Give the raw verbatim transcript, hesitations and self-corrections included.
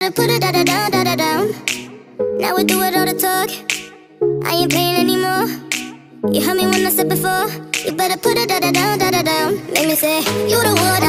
Put it da da down, da da down. Now we do it all the talk. I ain't playing anymore. You heard me when I said before. You better put it da da down, da da down. Make me say, you the one.